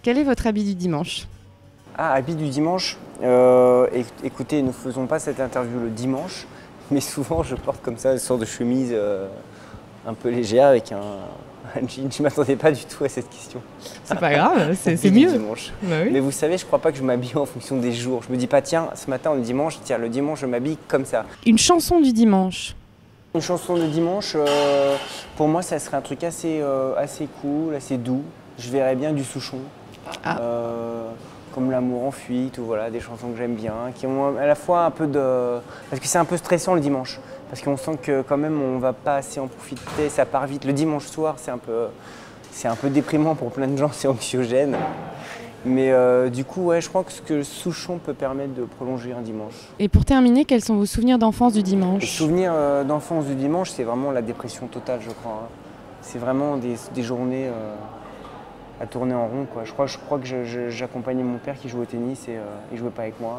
Quel est votre habit du dimanche? Ah, habit du dimanche. Écoutez, nous faisons pas cette interview le dimanche, mais souvent je porte comme ça une sorte de chemise un peu légère avec un jean. Je ne m'attendais pas du tout à cette question. C'est pas grave, c'est Habit du mieux. dimanche. Bah oui. Mais vous savez, je crois pas que je m'habille en fonction des jours. Je me dis pas, tiens, ce matin on est dimanche, tiens, le dimanche je m'habille comme ça. Une chanson du dimanche. Une chanson de dimanche, pour moi, ça serait un truc assez cool, assez doux. Je verrais bien du Souchon. Ah. Comme L'amour en fuite, ou voilà, des chansons que j'aime bien, qui ont à la fois un peu de... Parce que c'est un peu stressant le dimanche, parce qu'on sent que quand même on va pas assez en profiter, ça part vite. Le dimanche soir, c'est un peu déprimant pour plein de gens, c'est anxiogène. Mais du coup, ouais, je crois que ce que Souchon peut permettre de prolonger un dimanche. Et pour terminer, quels sont vos souvenirs d'enfance du Les dimanche? souvenirs d'enfance du dimanche, c'est vraiment la dépression totale, je crois. C'est vraiment des journées à tourner en rond, quoi. Je crois que j'accompagnais mon père qui jouait au tennis et il jouait pas avec moi.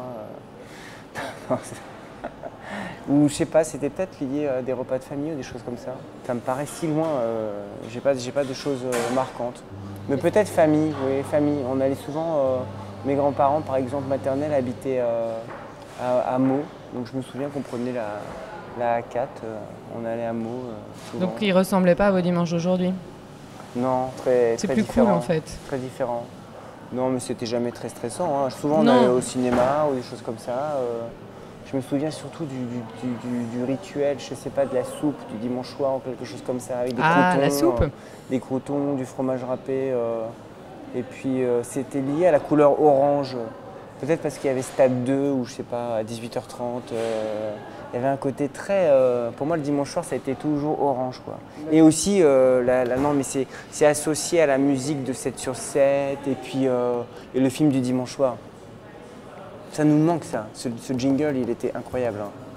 Ou je sais pas, c'était peut-être lié à des repas de famille ou des choses comme ça. Ça me paraît si loin, j'ai pas de choses marquantes. Mais peut-être famille, oui, famille. On allait souvent, mes grands-parents par exemple maternels habitaient à Meaux. Donc je me souviens qu'on prenait la A4, on allait à Meaux souvent. Donc ils ressemblaient pas à vos dimanches d'aujourd'hui? Non, très C'est très plus différent. cool en fait. Très différent. Non, mais c'était jamais très stressant, hein. Souvent on Non. allait au cinéma ou des choses comme ça. Je me souviens surtout du rituel, je sais pas, de la soupe du dimanche soir ou quelque chose comme ça, avec des croûtons. La soupe. Des croûtons, du fromage râpé. Et puis c'était lié à la couleur orange. Peut-être parce qu'il y avait Stade 2 ou je sais pas, à 18h30. Il y avait un côté très... pour moi, le dimanche soir, ça a été toujours orange, quoi. Et aussi, non, mais c'est associé à la musique de 7 sur 7 et puis et le film du dimanche soir. Ça nous manque, ça. Ce jingle, il était incroyable, hein.